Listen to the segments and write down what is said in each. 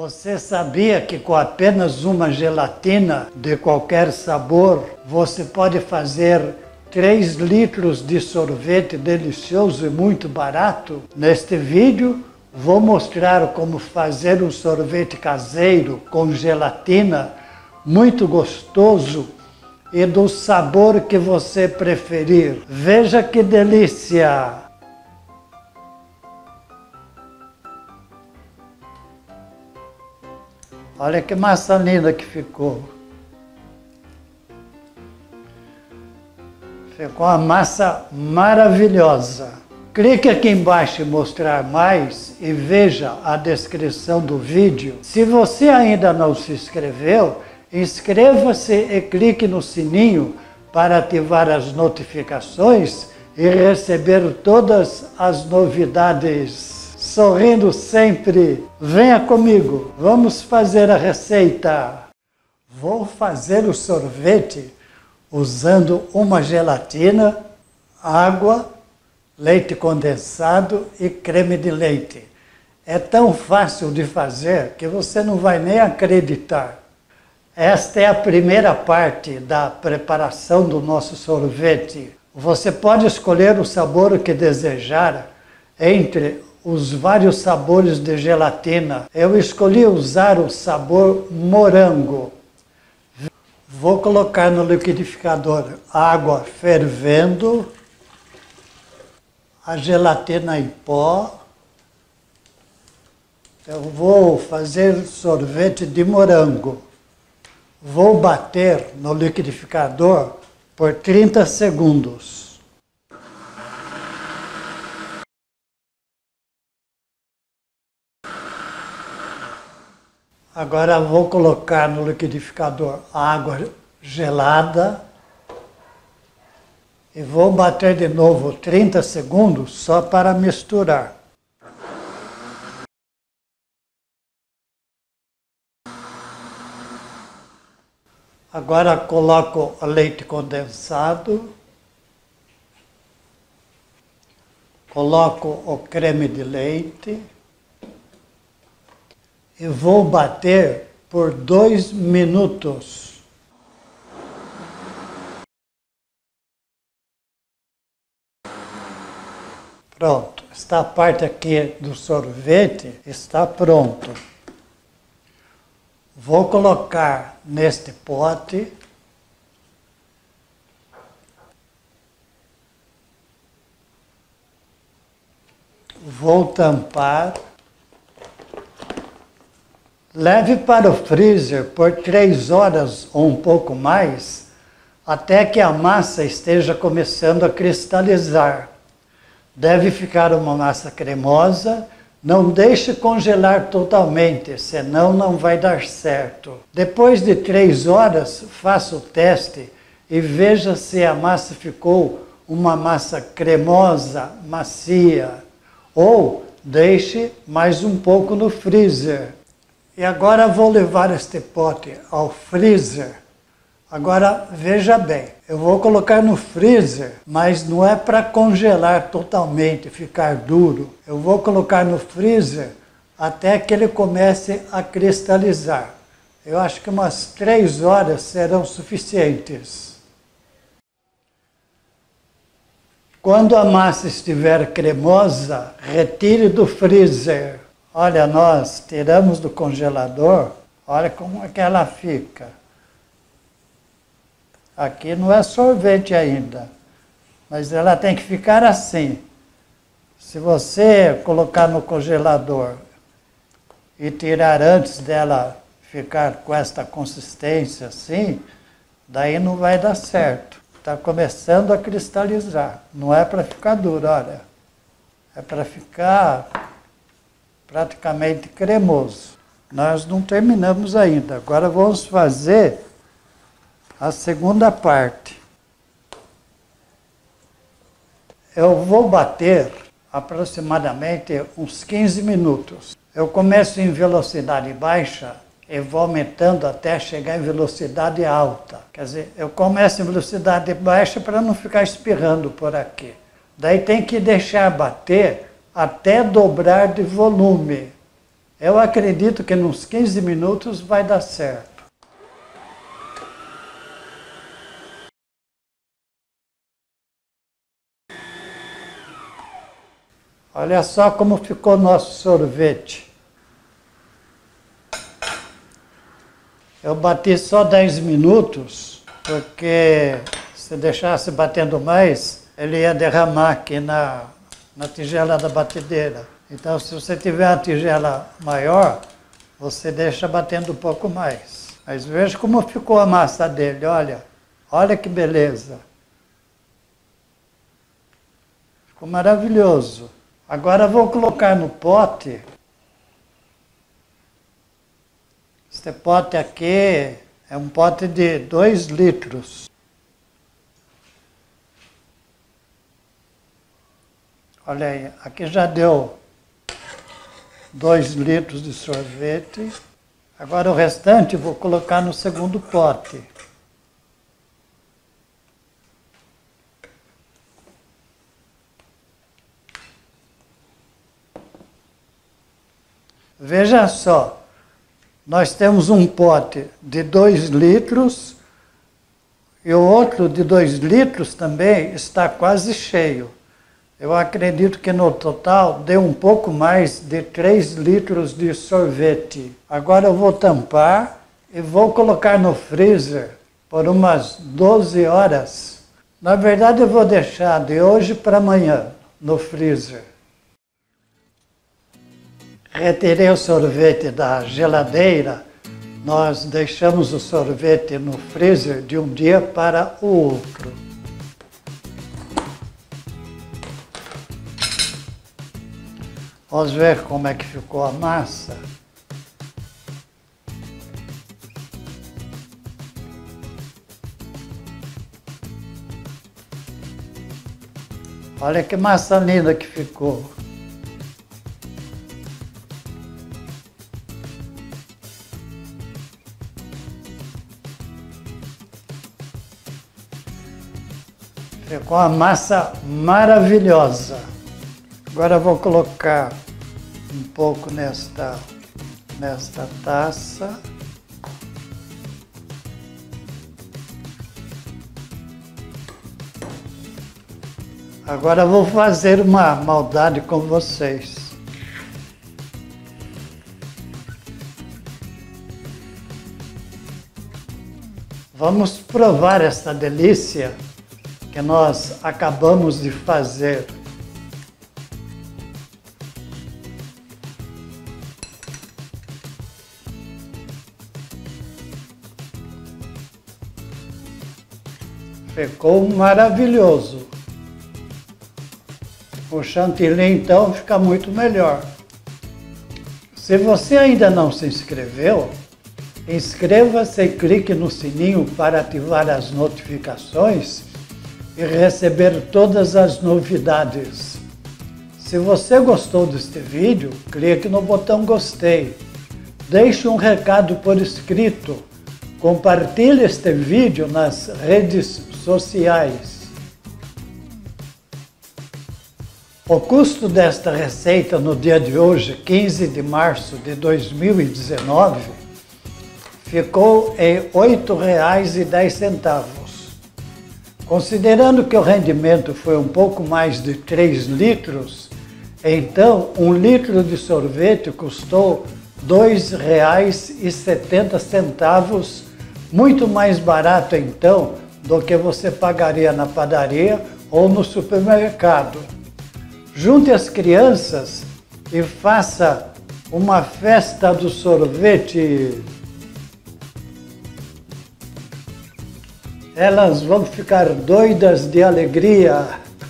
Você sabia que com apenas uma gelatina de qualquer sabor, você pode fazer 3 litros de sorvete delicioso e muito barato? Neste vídeo, vou mostrar como fazer um sorvete caseiro com gelatina, muito gostoso e do sabor que você preferir. Veja que delícia! Olha que massa linda que ficou. Ficou uma massa maravilhosa. Clique aqui embaixo em mostrar mais e veja a descrição do vídeo. Se você ainda não se inscreveu, inscreva-se e clique no sininho para ativar as notificações e receber todas as novidades. Sorrindo sempre, venha comigo, vamos fazer a receita. Vou fazer o sorvete usando uma gelatina, água, leite condensado e creme de leite. É tão fácil de fazer que você não vai nem acreditar. Esta é a primeira parte da preparação do nosso sorvete. Você pode escolher o sabor que desejar entre os vários sabores de gelatina. Eu escolhi usar o sabor morango. Vou colocar no liquidificador água fervendo, a gelatina em pó. Eu vou fazer sorvete de morango. Vou bater no liquidificador por 30 segundos. Agora vou colocar no liquidificador água gelada e vou bater de novo 30 segundos só para misturar. Agora coloco o leite condensado, coloco o creme de leite e vou bater por 2 minutos. Pronto, esta parte aqui do sorvete está pronto. Vou colocar neste pote. Vou tampar. Leve para o freezer por 3 horas ou um pouco mais, até que a massa esteja começando a cristalizar. Deve ficar uma massa cremosa. Não deixe congelar totalmente, senão não vai dar certo. Depois de 3 horas, faça o teste e veja se a massa ficou uma massa cremosa, macia. Ou deixe mais um pouco no freezer. E agora vou levar este pote ao freezer. Agora veja bem, eu vou colocar no freezer, mas não é para congelar totalmente, ficar duro. Eu vou colocar no freezer até que ele comece a cristalizar. Eu acho que umas 3 horas serão suficientes. Quando a massa estiver cremosa, retire do freezer. Olha, nós tiramos do congelador, olha como é que ela fica. Aqui não é sorvete ainda, mas ela tem que ficar assim. Se você colocar no congelador e tirar antes dela ficar com esta consistência assim, daí não vai dar certo. Está começando a cristalizar. Não é para ficar duro, olha. É para ficar praticamente cremoso. Nós não terminamos ainda. Agora vamos fazer a segunda parte. Eu vou bater aproximadamente uns 15 minutos. Eu começo em velocidade baixa e vou aumentando até chegar em velocidade alta. Quer dizer, eu começo em velocidade baixa para não ficar espirrando por aqui. Daí tem que deixar bater até dobrar de volume. Eu acredito que nos 15 minutos vai dar certo. Olha só como ficou nosso sorvete. Eu bati só 10 minutos, porque se deixasse batendo mais, ele ia derramar aqui na tigela da batedeira. Então, se você tiver uma tigela maior, você deixa batendo um pouco mais. Mas veja como ficou a massa dele, olha. Olha que beleza. Ficou maravilhoso. Agora vou colocar no pote. Este pote aqui é um pote de 2 litros. Olha aí, aqui já deu 2 litros de sorvete. Agora o restante vou colocar no segundo pote. Veja só, nós temos um pote de 2 litros e o outro de 2 litros também está quase cheio. Eu acredito que no total deu um pouco mais de 3 litros de sorvete. Agora eu vou tampar e vou colocar no freezer por umas 12 horas. Na verdade eu vou deixar de hoje para amanhã no freezer. Retirei o sorvete da geladeira, nós deixamos o sorvete no freezer de um dia para o outro. Vamos ver como é que ficou a massa. Olha que massa linda que ficou. Ficou uma massa maravilhosa. Agora eu vou colocar um pouco nesta taça. Agora eu vou fazer uma maldade com vocês. Vamos provar esta delícia que nós acabamos de fazer. Ficou maravilhoso. O chantilly então fica muito melhor. Se você ainda não se inscreveu, inscreva-se e clique no sininho para ativar as notificações e receber todas as novidades. Se você gostou deste vídeo, clique no botão gostei. Deixe um recado por escrito. Compartilhe este vídeo nas redes sociais. O custo desta receita no dia de hoje, 15 de março de 2019, ficou em R$ 8,10. Considerando que o rendimento foi um pouco mais de 3 litros, então 1 litro de sorvete custou R$ 2,70, muito mais barato então do que você pagaria na padaria ou no supermercado. Junte as crianças e faça uma festa do sorvete. Elas vão ficar doidas de alegria.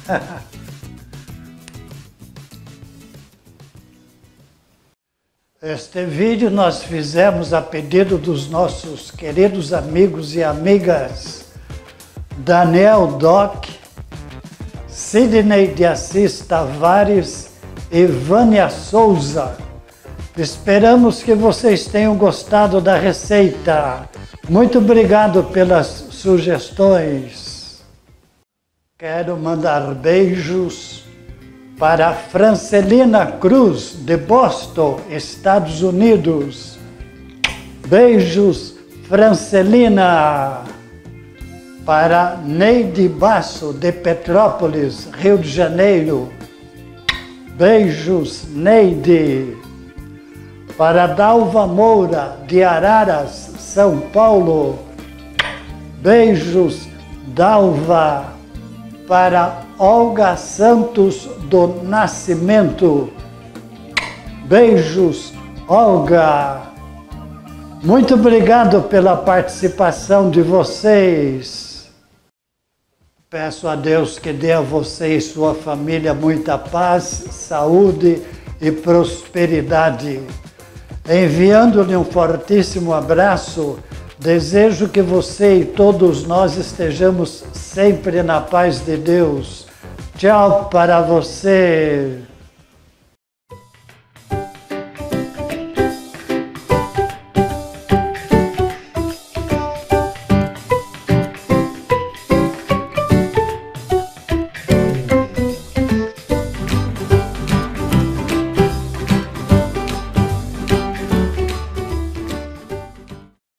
Este vídeo nós fizemos a pedido dos nossos queridos amigos e amigas Daniel Doc, Sidney de Assis Tavares e Vânia Souza. Esperamos que vocês tenham gostado da receita. Muito obrigado pelas sugestões. Quero mandar beijos Para Francelina Cruz, de Boston, Estados Unidos. Beijos, Francelina. Para Neide Basso, de Petrópolis, Rio de Janeiro. Beijos, Neide. Para Dalva Moura, de Araras, São Paulo. Beijos, Dalva. Para Olga Santos do Nascimento. Beijos, Olga. Muito obrigado pela participação de vocês. Peço a Deus que dê a você e sua família muita paz, saúde e prosperidade. Enviando-lhe um fortíssimo abraço, desejo que você e todos nós estejamos sempre na paz de Deus. Tchau para você.